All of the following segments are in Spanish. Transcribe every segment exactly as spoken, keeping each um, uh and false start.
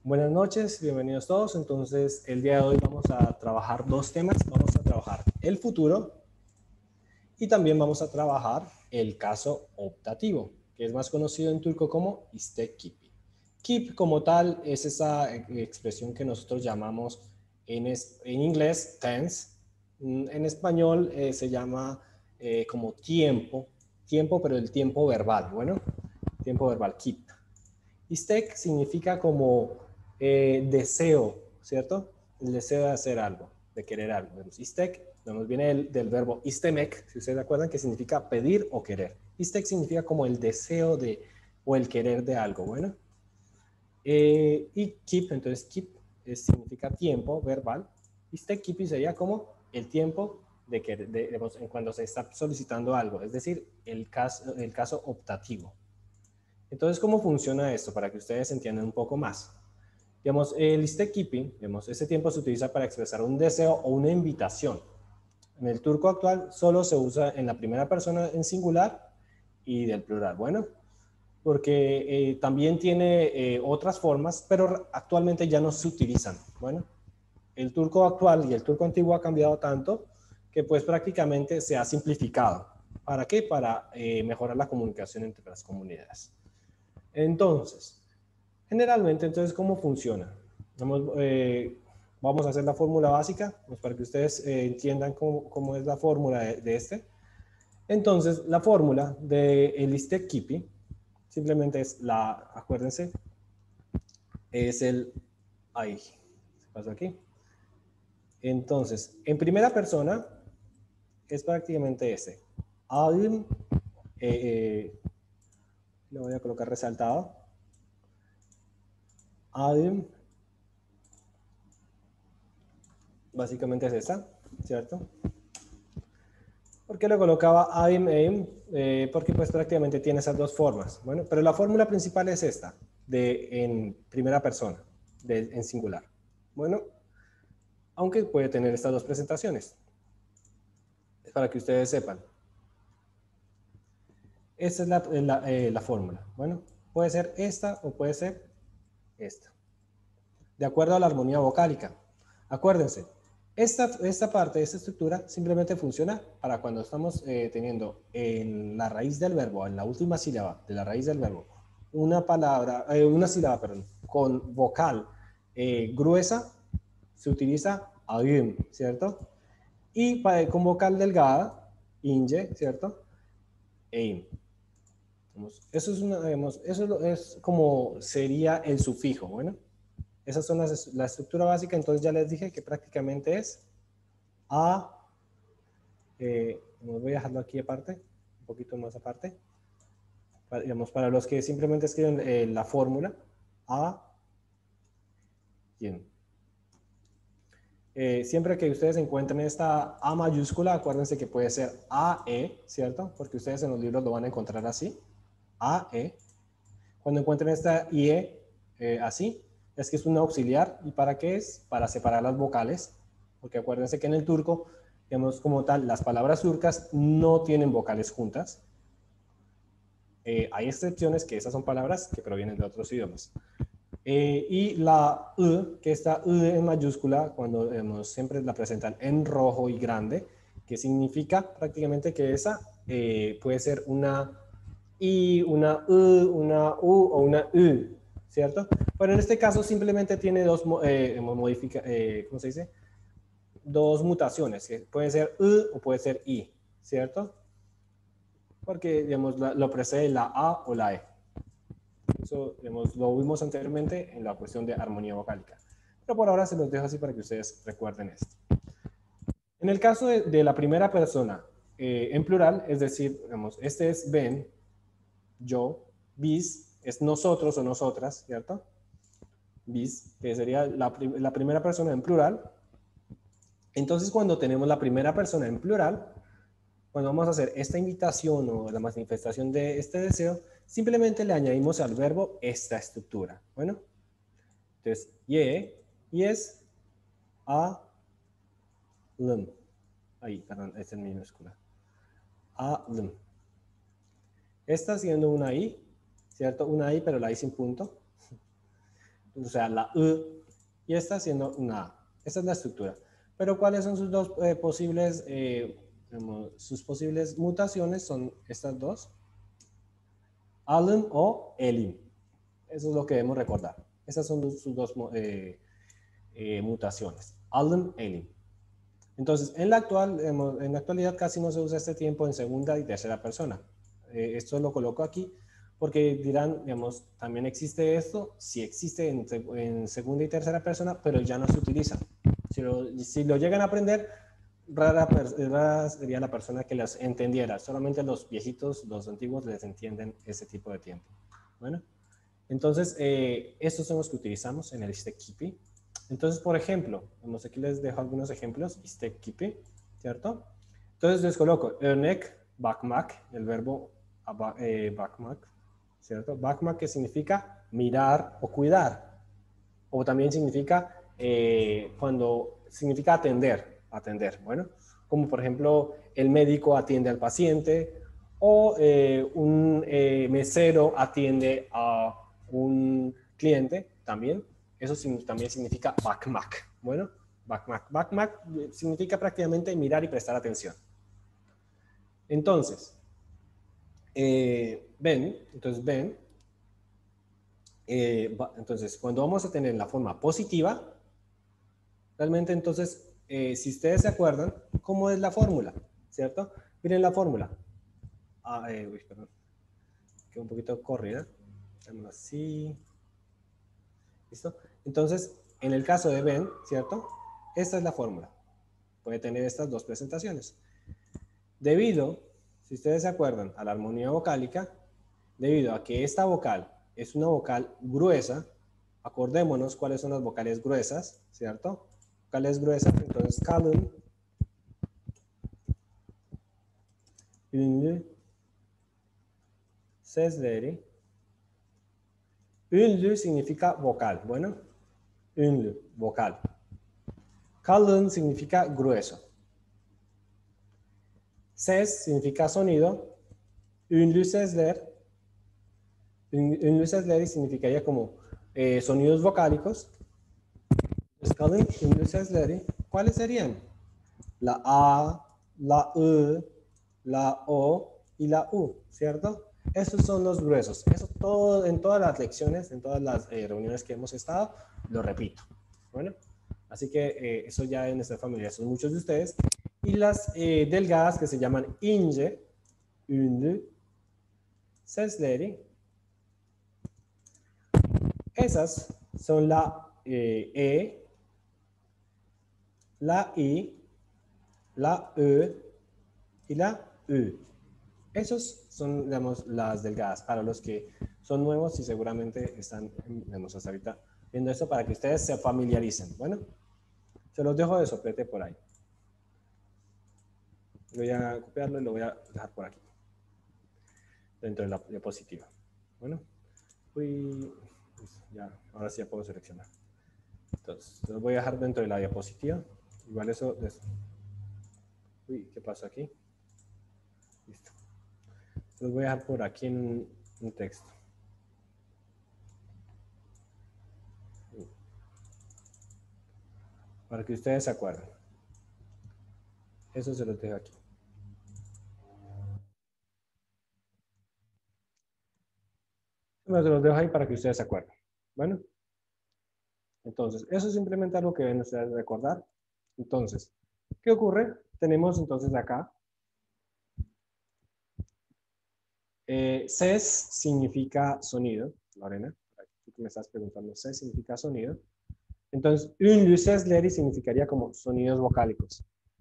Buenas noches, bienvenidos todos. Entonces, el día de hoy vamos a trabajar dos temas. Vamos a trabajar el futuro y también vamos a trabajar el caso optativo, que es más conocido en turco como istek kipi. Keep como tal es esa expresión que nosotros llamamos en, es, en inglés tense. En español eh, se llama eh, como tiempo, tiempo, pero el tiempo verbal. Bueno, tiempo verbal, keep. Istek significa como eh, deseo, ¿cierto? El deseo de hacer algo, de querer algo. Istek nos viene del, del verbo istemek, si ustedes se acuerdan, que significa pedir o querer. Istek significa como el deseo de o el querer de algo, bueno. Eh, y keep, entonces keep es, significa tiempo verbal. Istek keep sería como el tiempo de que, de, de, cuando se está solicitando algo, es decir, el caso, el caso optativo. Entonces, ¿cómo funciona esto? Para que ustedes entiendan un poco más. Digamos, el istek keeping, digamos, ese tiempo se utiliza para expresar un deseo o una invitación. En el turco actual solo se usa en la primera persona en singular y del plural. Bueno, porque eh, también tiene eh, otras formas, pero actualmente ya no se utilizan. Bueno, el turco actual y el turco antiguo ha cambiado tanto que pues prácticamente se ha simplificado. ¿Para qué? Para eh, mejorar la comunicación entre las comunidades. Entonces, generalmente, entonces, ¿cómo funciona? Vamos, eh, vamos a hacer la fórmula básica, pues para que ustedes eh, entiendan cómo, cómo, es la fórmula de, de este. Entonces, la fórmula del istek kipi simplemente es la, acuérdense, es el, ahí, se pasó aquí. Entonces, en primera persona, es prácticamente este. Adim, eh, eh, lo voy a colocar resaltado. Adim, básicamente es esta, ¿cierto? ¿Por qué lo colocaba aim, aim? Eh, porque pues prácticamente tiene esas dos formas. Bueno, pero la fórmula principal es esta, de en primera persona, de, en singular. Bueno, aunque puede tener estas dos presentaciones. Es para que ustedes sepan. Esta es la, la, eh, la fórmula. Bueno, puede ser esta o puede ser esta. De acuerdo a la armonía vocálica. Acuérdense, esta, esta parte, esta estructura simplemente funciona para cuando estamos eh, teniendo en la raíz del verbo, en la última sílaba de la raíz del verbo, una palabra, eh, una sílaba, perdón, con vocal eh, gruesa, se utiliza aim, ¿cierto? Y para, con vocal delgada, inge, ¿cierto? Aim. Eso es, una, digamos, eso es como sería el sufijo, bueno. Esas son las, la estructura básica, entonces ya les dije que prácticamente es A, eh, voy a dejarlo aquí aparte, un poquito más aparte, para, digamos, para los que simplemente escriben eh, la fórmula, A, bien. Eh, siempre que ustedes encuentren esta A mayúscula, acuérdense que puede ser A E, ¿cierto? Porque ustedes en los libros lo van a encontrar así, A E. Cuando encuentren esta I E eh, así, es que es un auxiliar. ¿Y para qué es? Para separar las vocales, porque acuérdense que en el turco, digamos como tal, las palabras turcas no tienen vocales juntas. Eh, hay excepciones que esas son palabras que provienen de otros idiomas. Eh, y la U, que está U en mayúscula, cuando digamos, siempre la presentan en rojo y grande, que significa prácticamente que esa eh, puede ser una I, una U, una U o una U, ¿cierto? Pero en este caso simplemente tiene dos, eh, modifica, eh, ¿cómo se dice? Dos mutaciones, que puede ser U o puede ser I, ¿cierto? Porque, digamos, la, lo precede la A o la E. Eso, digamos, lo vimos anteriormente en la cuestión de armonía vocálica. Pero por ahora se los dejo así para que ustedes recuerden esto. En el caso de, de la primera persona eh, en plural, es decir, digamos, este es Ben, yo, bis, es nosotros o nosotras, ¿cierto? Bis, que sería la, la primera persona en plural. Entonces, cuando tenemos la primera persona en plural, cuando vamos a hacer esta invitación o la manifestación de este deseo, simplemente le añadimos al verbo esta estructura. Bueno, entonces, ye, yes, a, lum. Ahí, perdón, esta es minúscula. A, lum. Esta siendo una I, ¿cierto? Una I, pero la I sin punto. o sea, la U, y esta siendo una A. Esta es la estructura. Pero ¿cuáles son sus dos eh, posibles, eh, digamos, sus posibles mutaciones? Son estas dos, Allen o Elin. Eso es lo que debemos recordar. Esas son sus dos eh, eh, mutaciones, Allen, Elin. Entonces, en la, actual, en la actualidad casi no se usa este tiempo en segunda y tercera persona. Eh, esto lo coloco aquí porque dirán, digamos, también existe esto, sí existe en, en segunda y tercera persona, pero ya no se utiliza. Si lo, si lo llegan a aprender, rara, rara sería la persona que las entendiera. Solamente los viejitos, los antiguos, les entienden ese tipo de tiempo. Bueno, entonces, eh, estos son los que utilizamos en el istekkipi. Entonces, por ejemplo, vamos, aquí les dejo algunos ejemplos, istekkipi, ¿cierto? Entonces les coloco örnek, bakmak, el verbo eh, bakmak, ¿cierto? Bakmak, que significa mirar o cuidar, o también significa eh, cuando significa atender, atender, bueno, como por ejemplo el médico atiende al paciente o eh, un eh, mesero atiende a un cliente también. Eso también significa bakmak. Bueno, bakmak. Bakmak significa prácticamente mirar y prestar atención. Entonces, eh, ven, entonces ven, eh, entonces cuando vamos a tener la forma positiva, realmente entonces, eh, si ustedes se acuerdan, ¿cómo es la fórmula? ¿Cierto? Miren la fórmula. Ah, eh, uy, perdón. Quedó un poquito corrida. Así. ¿Listo? Entonces, en el caso de Ben, ¿cierto? Esta es la fórmula. Puede tener estas dos presentaciones. Debido, si ustedes se acuerdan, a la armonía vocálica, debido a que esta vocal es una vocal gruesa, acordémonos cuáles son las vocales gruesas, ¿cierto? Vocales gruesas, entonces kalın, ünlü, sesleri. Ünlü significa vocal, bueno, ünlü, vocal. Kalın significa grueso. Ses significa sonido. Ünlü sesler, ünlü sesleri significaría como eh, sonidos vocálicos. Kalın ünlü sesleri, ¿cuáles serían? La A, la E, la O y la U, ¿cierto? Esos son los gruesos. Eso todo, en todas las lecciones, en todas las eh, reuniones que hemos estado, lo repito. Bueno, así que eh, eso ya deben estar familiarizados son muchos de ustedes. Y las eh, delgadas que se llaman ince, ünlü, sesleri. Esas son la eh, E, la I, la E y la U. Esos son, digamos, las delgadas para los que son nuevos y seguramente están, digamos, hasta ahorita viendo esto para que ustedes se familiaricen. Bueno, se los dejo de soplete por ahí. Voy a copiarlo y lo voy a dejar por aquí, dentro de la diapositiva. Bueno, uy, ya, ahora sí ya puedo seleccionar. Entonces, los voy a dejar dentro de la diapositiva. Igual eso, eso. Uy, ¿qué pasa aquí? Listo. Los voy a dejar por aquí en un, un texto. Para que ustedes se acuerden. Eso se los dejo aquí. Se los dejo ahí para que ustedes se acuerden. Bueno. Entonces, eso es simplemente algo que deben ustedes recordar. Entonces, ¿qué ocurre? Tenemos entonces acá. Eh, ses significa sonido. Lorena, tú que me estás preguntando, ses significa sonido. Entonces, ünlü sesleri significaría como sonidos vocálicos.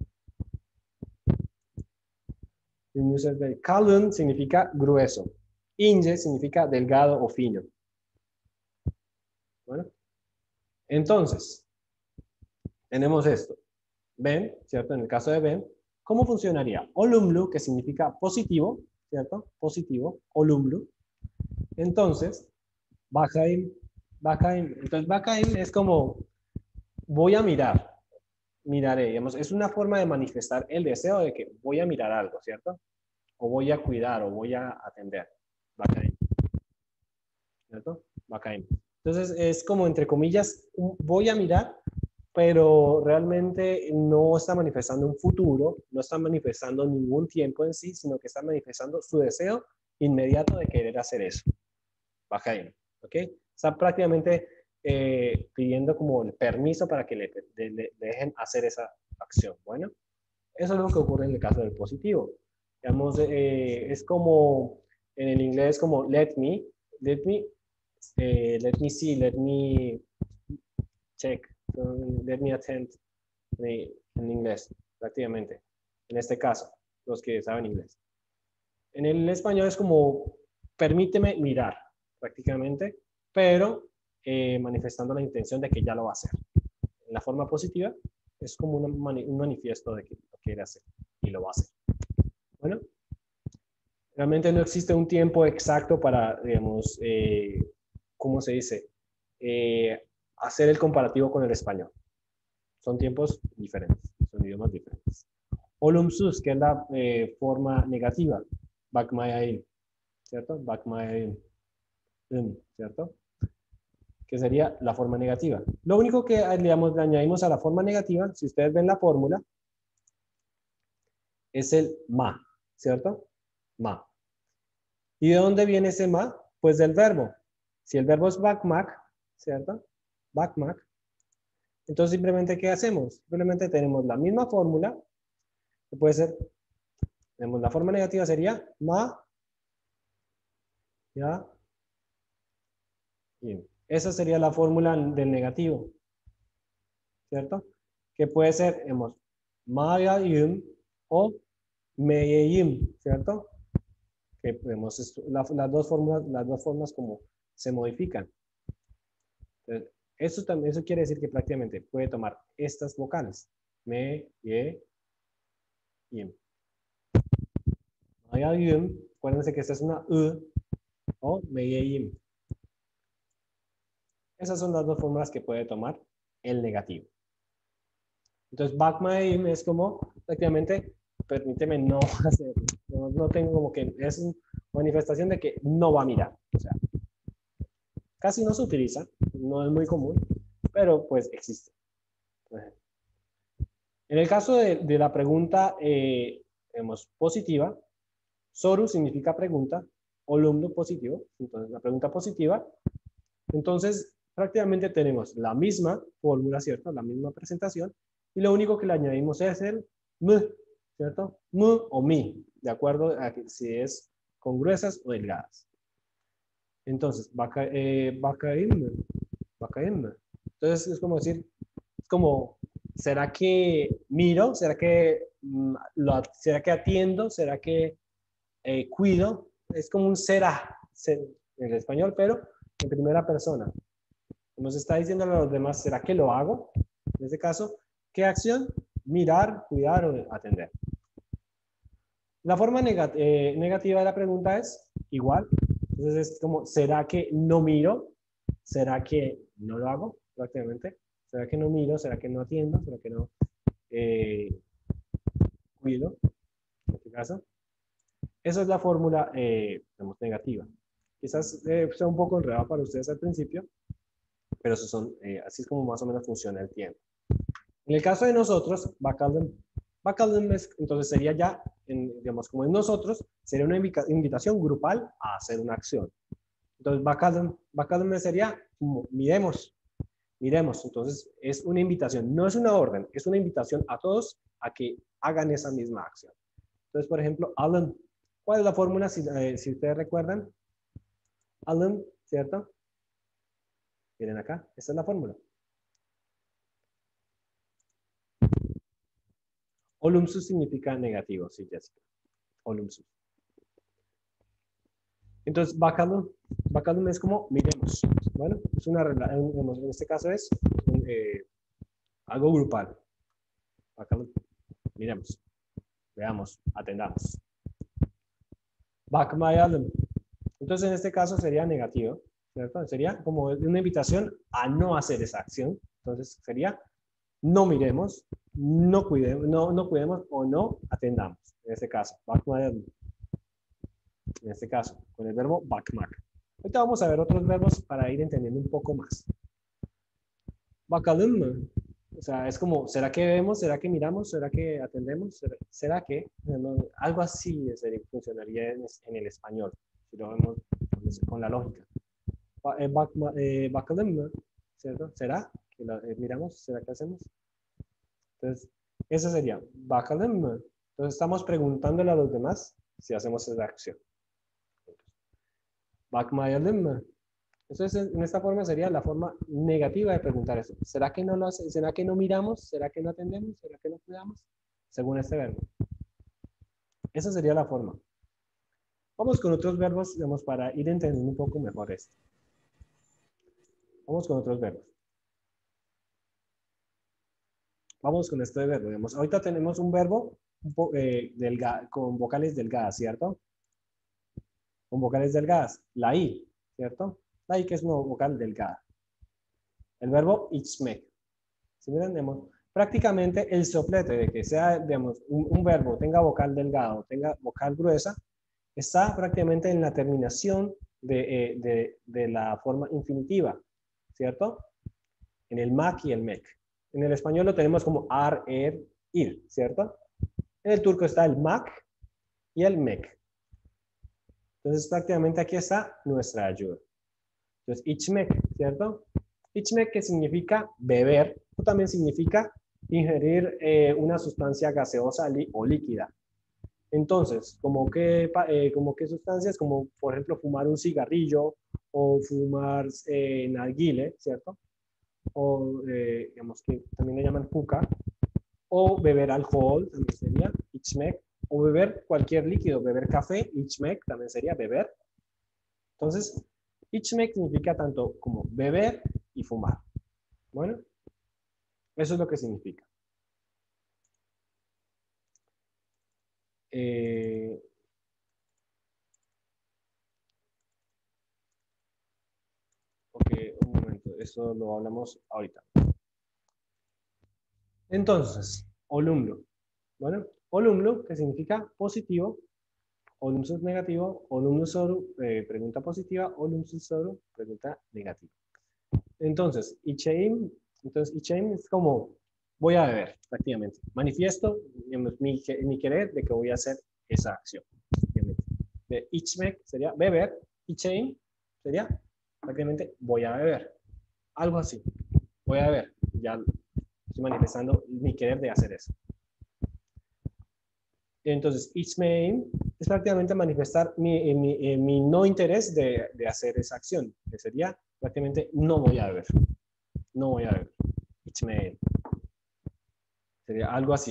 Ünlü sesleri. Kalın significa grueso. İnce significa delgado o fino. Bueno. Entonces, tenemos esto. Ben, ¿cierto? En el caso de Ben, ¿cómo funcionaría? Olumlu, que significa positivo, ¿cierto? Positivo, olumlu. Entonces, Bakaim, Bakaim. Entonces, Bakaim es como, voy a mirar, miraré, digamos, es una forma de manifestar el deseo de que voy a mirar algo, ¿cierto? O voy a cuidar, o voy a atender. Bakaim. ¿Cierto? Bakaim. Entonces es como entre comillas, voy a mirar, pero realmente no está manifestando un futuro, no está manifestando ningún tiempo en sí, sino que está manifestando su deseo inmediato de querer hacer eso. Bajaim, ¿ok? Está prácticamente eh, pidiendo como el permiso para que le, le, le dejen hacer esa acción. Bueno, eso es lo que ocurre en el caso del positivo. Digamos, eh, es como, en el inglés como let me, let me, eh, let me see, let me check, let me attend, eh, en inglés, prácticamente. En este caso, los que saben inglés. En el español es como, permíteme mirar, prácticamente, pero eh, manifestando la intención de que ya lo va a hacer. En la forma positiva, es como un, mani un manifiesto de que lo quiere hacer y lo va a hacer. Bueno, realmente no existe un tiempo exacto para, digamos, eh, ¿cómo se dice? Eh, hacer el comparativo con el español. Son tiempos diferentes, son idiomas diferentes. Olumsus, que es la eh, forma negativa, bakmayain, ¿cierto? Bakmayain, ¿cierto? Que sería la forma negativa. Lo único que digamos, le añadimos a la forma negativa, si ustedes ven la fórmula, es el ma, ¿cierto? Ma. ¿Y de dónde viene ese ma? Pues del verbo. Si el verbo es bakmak, ¿cierto? Bakmak. Entonces simplemente, ¿qué hacemos? Simplemente tenemos la misma fórmula, que puede ser, tenemos la forma negativa sería ma, ya, y esa sería la fórmula del negativo, ¿cierto? Que puede ser, hemos, ma ya yum o me ye yum, ¿cierto? Que podemos, la, las dos fórmulas, las dos formas como se modifican. Entonces, eso, también, eso quiere decir que prácticamente puede tomar estas vocales. Me, ye, yim. Ma ya yum, acuérdense que esta es una u, o me, ye, yim. Esas son las dos fórmulas que puede tomar el negativo. Entonces, bakmaim es como, prácticamente, permíteme no hacerlo. No, no tengo como que, es una manifestación de que no va a mirar. O sea, casi no se utiliza, no es muy común, pero pues existe. En el caso de, de la pregunta, eh, digamos, positiva, soru significa pregunta, olumno positivo, entonces la pregunta positiva. Entonces, prácticamente tenemos la misma fórmula, ¿cierto? La misma presentación, y lo único que le añadimos es el m, ¿cierto? M o mi, de acuerdo a que si es con gruesas o delgadas. Entonces, vaca, eh, vacaim, vacaim. Entonces, es como decir, es como, ¿será que miro? ¿Será que, mm, lo, ¿será que atiendo? ¿Será que eh, cuido? Es como un será, ser, en el español, pero en primera persona. Nos está diciendo a los demás, ¿será que lo hago? En este caso, ¿qué acción? Mirar, cuidar o atender. La forma negat eh, negativa de la pregunta es igual. Entonces es como, ¿será que no miro? ¿Será que no lo hago? Prácticamente. ¿Será que no miro? ¿Será que no atiendo? ¿Será que no eh, cuido? En este caso. Esa es la fórmula eh, digamos, negativa. Quizás eh, sea un poco enredado para ustedes al principio, pero eso son, eh, así es como más o menos funciona el tiempo. En el caso de nosotros, bakalım, bakalım es, entonces sería ya, en, digamos, como en nosotros, sería una invitación grupal a hacer una acción. Entonces, bakalım, bakalım sería como, miremos, miremos. Entonces, es una invitación, no es una orden, es una invitación a todos a que hagan esa misma acción. Entonces, por ejemplo, alın, ¿cuál es la fórmula si, eh, si ustedes recuerdan? Alın, ¿cierto? Miren acá, esta es la fórmula. Olumsuz significa negativo, sí, Jessica. Olumsuz. Entonces, bakalım, bakalım es como miremos. Bueno, es una en, en este caso es eh, algo grupal. Bakalım, miremos, veamos, atendamos. Bakmayalım. Entonces, en este caso sería negativo, ¿cierto? Sería como una invitación a no hacer esa acción. Entonces, sería no miremos, no cuidemos, no, no cuidemos o no atendamos. En este caso, bakmayalım. En este caso, con el verbo bakmak. Ahorita vamos a ver otros verbos para ir entendiendo un poco más. Bakalım mı? O sea, es como, ¿será que vemos? ¿Será que miramos? ¿Será que atendemos? ¿Será, será que? No, algo así sería, funcionaría en, en el español, si lo vemos con, con la lógica. Ba- eh, bak- eh, Bakalım mı? ¿Cierto? ¿Será que la, eh, miramos? ¿Será que hacemos? Entonces, eso sería, bakalım mı? Entonces, estamos preguntándole a los demás si hacemos esa acción. Bakmayalım mı? Entonces, en esta forma sería la forma negativa de preguntar eso. ¿Será que no lo hace? ¿Será que no miramos? ¿Será que no atendemos? ¿Será que no cuidamos? Según este verbo. Esa sería la forma. Vamos con otros verbos, digamos, para ir entendiendo un poco mejor esto. Vamos con otros verbos. Vamos con este verbo. Digamos, ahorita tenemos un verbo un po, eh, delga, con vocales delgadas, ¿cierto? Con vocales delgadas. La I, ¿cierto? La I que es una vocal delgada. El verbo içmek. Si miran, digamos, prácticamente el soplete de que sea, digamos, un, un verbo tenga vocal delgado, tenga vocal gruesa, está prácticamente en la terminación de, eh, de, de la forma infinitiva, ¿cierto? En el mac y el mec. En el español lo tenemos como ar, er, ir, ¿cierto? En el turco está el mac y el mec. Entonces, prácticamente aquí está nuestra ayuda. Entonces, içmek, ¿cierto? İçmek, que significa beber, o también significa ingerir eh, una sustancia gaseosa o líquida. Entonces, como que, eh, como que sustancias, como por ejemplo fumar un cigarrillo o fumar eh, narguile, ¿cierto? O eh, digamos que también le llaman hookah, o beber alcohol, también sería içmek, o beber cualquier líquido, beber café, içmek también sería beber. Entonces, içmek significa tanto como beber y fumar. Bueno, eso es lo que significa. Eh, ok, un momento, eso lo hablamos ahorita. Entonces, olumlu. Bueno, olumlu, que significa positivo, olumsus negativo, olumlu soru, eh, pregunta positiva, olumsus soru, pregunta negativa. Entonces, icheim, entonces, icheim es como voy a beber, prácticamente. Manifiesto mi, mi querer de que voy a hacer esa acción. De içmek sería beber, icheim sería prácticamente voy a beber. Algo así. Voy a beber. Ya estoy manifestando mi querer de hacer eso. Entonces, içmeyin es prácticamente manifestar mi, mi, mi no interés de, de hacer esa acción, que sería prácticamente no voy a beber. No voy a beber. İçmeyin. Sería algo así.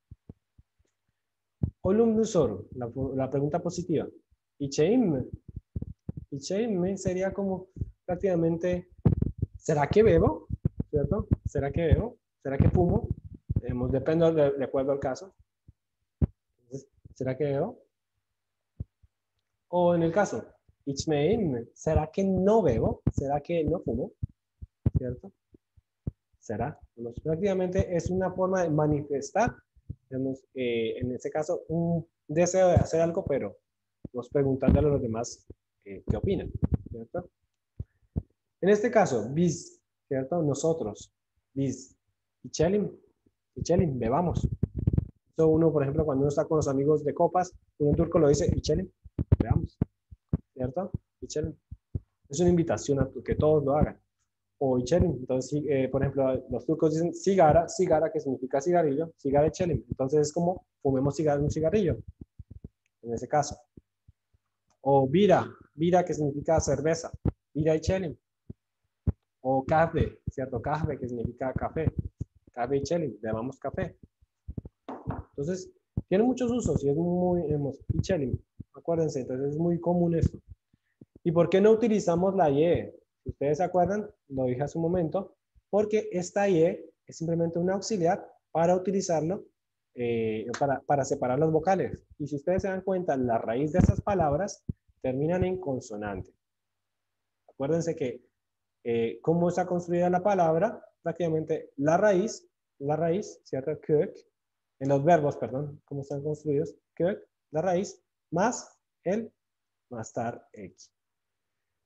Olumlu soru, la, la pregunta positiva. İçeyim mi? İçeyim mi sería como prácticamente, ¿será que bebo? ¿Cierto? ¿Será que bebo? ¿Será que fumo? Eh, depende de, de acuerdo al caso. Entonces, ¿será que bebo? O en el caso, içmeyeyim mi? ¿Será que no bebo? ¿Será que no fumo? ¿Cierto? ¿Será? Pues, prácticamente es una forma de manifestar, digamos, eh, en este caso, un deseo de hacer algo, pero nos preguntándole a los demás eh, qué opinan, ¿cierto? En este caso, biz, ¿cierto? Nosotros, biz, içelim, içelim, bebamos. So, uno, por ejemplo, cuando uno está con los amigos de copas, uno en turco lo dice, içelim, bebamos, ¿cierto? İçelim. Es una invitación a que todos lo hagan. O içelim. Entonces, eh, por ejemplo, los turcos dicen cigara, cigara, que significa cigarrillo, cigara içelim. Entonces es como fumemos cigarro, un cigarrillo, en ese caso. O bira, bira, que significa cerveza, bira içelim. O kahve, ¿cierto? Kahve, que significa café, kahve içelim, bebamos café. Entonces, tiene muchos usos y es muy, içelim, acuérdense, entonces es muy común esto. ¿Y por qué no utilizamos la Y? Si ustedes se acuerdan, lo dije hace un momento, porque esta Y es simplemente un auxiliar para utilizarlo, eh, para, para separar las vocales. Y si ustedes se dan cuenta, la raíz de esas palabras terminan en consonante. Acuérdense que, eh, ¿cómo está construida la palabra? Prácticamente la raíz, la raíz, ¿cierto? Kök, en los verbos, perdón, ¿cómo están construidos? Kök, la raíz, más el, más tar, X.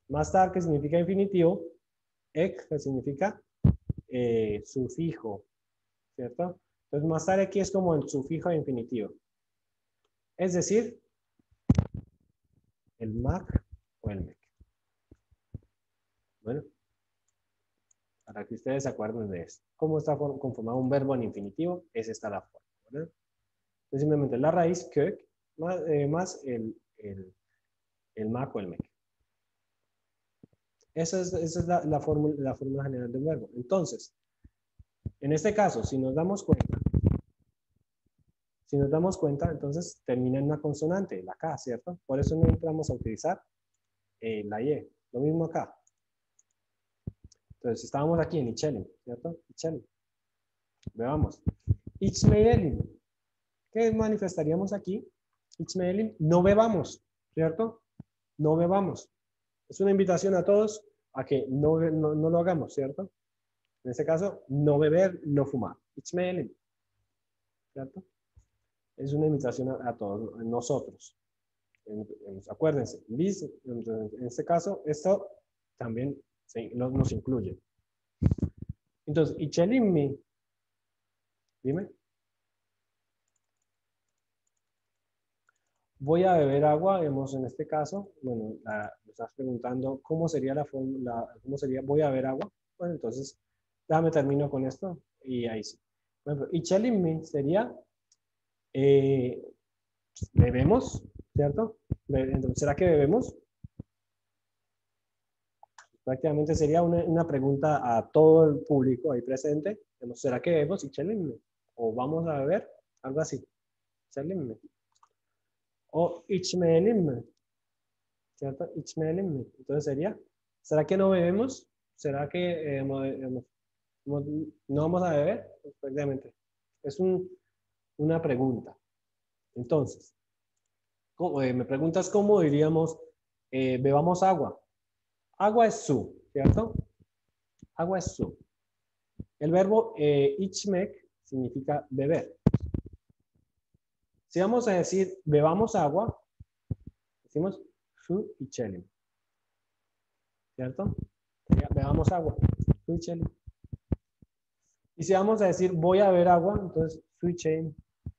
Más tarde, que significa infinitivo. Ek, que significa eh, sufijo, ¿cierto? Entonces, más tarde aquí es como el sufijo infinitivo. Es decir, el mac o el mec. Bueno, para que ustedes se acuerden de esto. ¿Cómo está conformado un verbo en infinitivo? Es esta la forma, ¿verdad? Entonces, simplemente la raíz kök más, eh, más el, el, el mac o el mec. Esa es, esa es la, la, fórmula, la fórmula general del verbo. Entonces, en este caso, si nos damos cuenta, si nos damos cuenta, entonces termina en una consonante, la K, ¿cierto? Por eso no entramos a utilizar eh, la Y. Lo mismo acá. Entonces, estábamos aquí en Ichelin, ¿cierto? Ichelin. Veamos. Ichmeelin. ¿Qué manifestaríamos aquí? Ichmeelin. No bebamos, ¿cierto? No bebamos. Es una invitación a todos a que no, no, no lo hagamos, ¿cierto? En este caso, no beber, no fumar. Ichmeelin. ¿Cierto? Es una invitación a, a todos, a nosotros. En, en, acuérdense, en este caso, esto también sí, nos, nos incluye. Entonces, Ichelimmi, dime. Voy a beber agua, vemos en este caso, bueno, la, me estás preguntando cómo sería la fórmula, cómo sería, voy a beber agua. Bueno, entonces, déjame termino con esto y ahí sí. Por ejemplo, Ichelimmi sería, eh, bebemos, ¿cierto? Entonces, ¿será que bebemos? Prácticamente sería una, una pregunta a todo el público ahí presente. ¿Será que bebemos? Ichelimmi. O vamos a beber, algo así. Ichelimmi. O Ichmelimmi. ¿Cierto? Ichmelimmi. Entonces sería, ¿será que no bebemos? ¿Será que eh, no vamos a beber? Pues, prácticamente. Es un, una pregunta. Entonces, ¿cómo, eh, me preguntas cómo diríamos, eh, bebamos agua. Agua es su, ¿cierto? Agua es su. El verbo eh, ichmek significa beber. Si vamos a decir bebamos agua, decimos su ichelim. ¿Cierto? Bebamos agua. Su ichelim. Y si vamos a decir voy a beber agua, entonces su ichelim.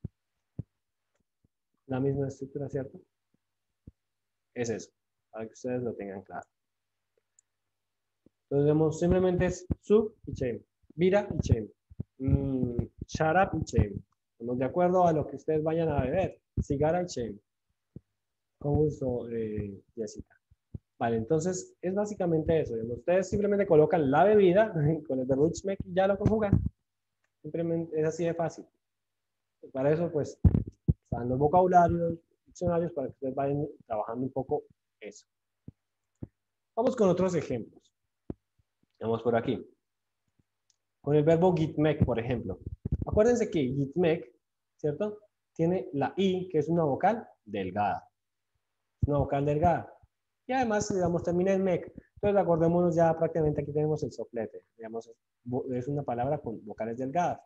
La misma estructura, ¿cierto? Es eso, para que ustedes lo tengan claro. Entonces vemos simplemente es su ichelim. Vira ichelim. Mm, sharap ichelim. Estamos de acuerdo a lo que ustedes vayan a beber. Cigara ichelim. Con gusto, eh, Jessica. Vale, entonces es básicamente eso. Digamos, ustedes simplemente colocan la bebida con el verbo ichmek y ya lo conjugan. Simplemente es así de fácil. Para eso, pues, están los vocabularios, diccionarios, para que ustedes vayan trabajando un poco eso. Vamos con otros ejemplos. Vamos por aquí. Con el verbo gitmek, por ejemplo. Acuérdense que gitmek, ¿cierto? Tiene la I, que es una vocal delgada. Una vocal delgada. Y además, digamos, termina en mec. Entonces, acordémonos ya prácticamente aquí tenemos el soplete. Digamos, es una palabra con vocales delgadas.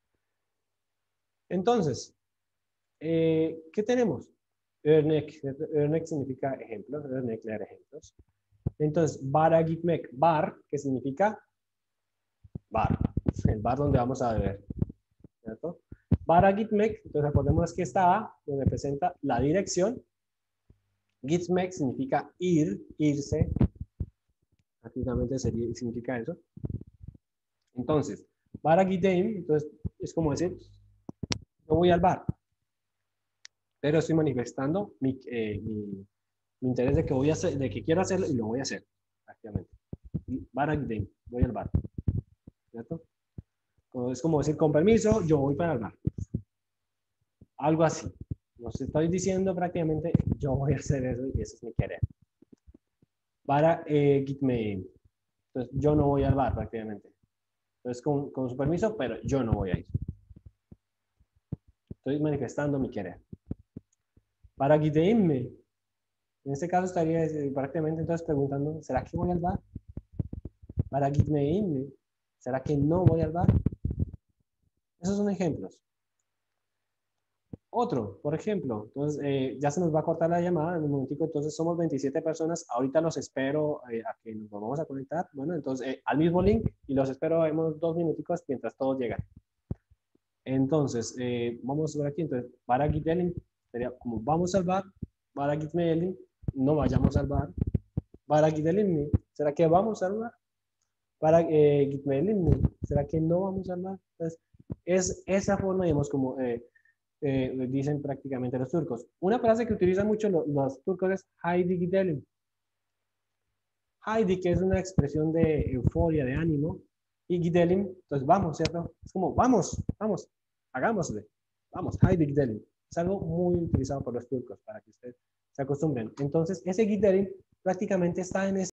Entonces, eh, ¿qué tenemos? Örnek. Örnek significa ejemplo. Örnek, leer ejemplos. Entonces, bara gitmek. Bar, que significa bar. El bar donde vamos a beber. ¿Cierto? Bara gitmek. Entonces, acordémonos que esta A, donde presenta la dirección. Gitmek significa ir, irse. Prácticamente sería, significa eso. Entonces, para Gideim, entonces es como decir, yo voy al bar, pero estoy manifestando mi, eh, mi, mi interés de que voy a hacer, de que quiero hacerlo y lo voy a hacer, prácticamente. Para Gideim, voy al bar. ¿Cierto? Es como decir, con permiso, yo voy para el bar. Algo así. Nos estoy diciendo prácticamente, yo voy a hacer eso y ese es mi querer. Para eh, Gitmeim. Entonces, yo no voy al bar prácticamente. Entonces, con, con su permiso, pero yo no voy a ir. Estoy manifestando mi querer. Para Gideimme. En este caso estaría prácticamente entonces preguntando, ¿será que voy al bar? Para Gideimme. ¿Será que no voy al bar? Esos son ejemplos. otro, por ejemplo. Entonces, eh, ya se nos va a cortar la llamada en un momentico. Entonces, somos veintisiete personas. Ahorita los espero eh, a que nos vamos a conectar. Bueno, entonces, eh, al mismo link y los espero en unos dos minuticos mientras todos llegan. Entonces, eh, vamos a ver aquí. Entonces, para Gidelim, sería como vamos a salvar. Para Gitmelim, no vayamos a salvar. Para Gidelim, ¿será que vamos a salvar? Para eh, Gitmelim, ¿será que no vamos a salvar? Entonces, es esa forma, digamos, como eh, eh, dicen prácticamente los turcos. Una frase que utilizan mucho los, los turcos es Haydi Gidelim. Haydi, que es una expresión de euforia, de ánimo, y Gidelim, entonces vamos, ¿cierto? Es como, vamos, vamos, hagámosle, vamos, Haydi Gidelim. Es algo muy utilizado por los turcos para que ustedes se acostumbren. Entonces, ese Gidelim prácticamente está en